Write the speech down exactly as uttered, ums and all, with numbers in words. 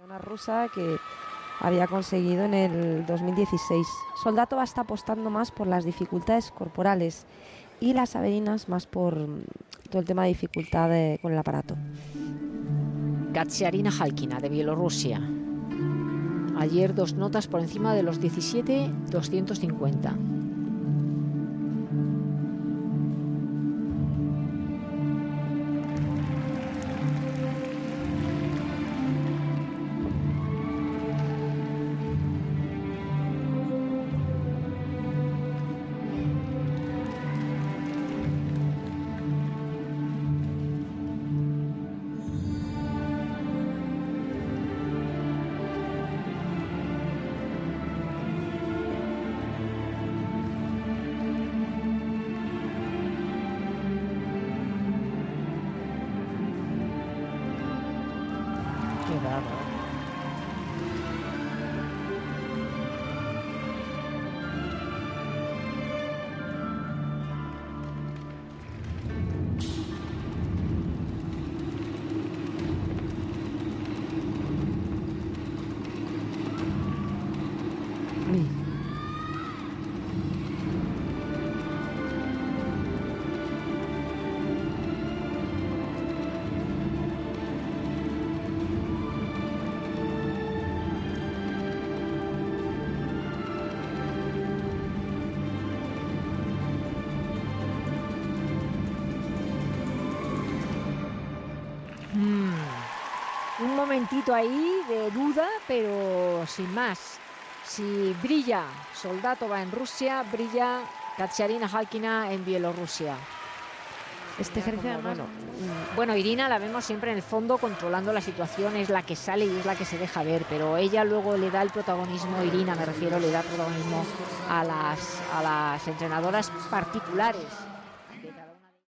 maratona rusa que había conseguido en el dos mil dieciséis. Soldatova está apostando más por las dificultades corporales y las Averinas más por todo el tema de dificultad de, con el aparato. Katsiarina Halkina, de Bielorrusia. Ayer dos notas por encima de los diecisiete doscientos cincuenta. Un momentito ahí de duda, pero sin más. Si brilla Soldatova en Rusia, brilla Katsiarina Halkina en Bielorrusia. Este ejercicio, Como, bueno, bueno, Irina la vemos siempre en el fondo controlando la situación, es la que sale y es la que se deja ver, pero ella luego le da el protagonismo, Irina me refiero, le da protagonismo a las, a las entrenadoras particulares.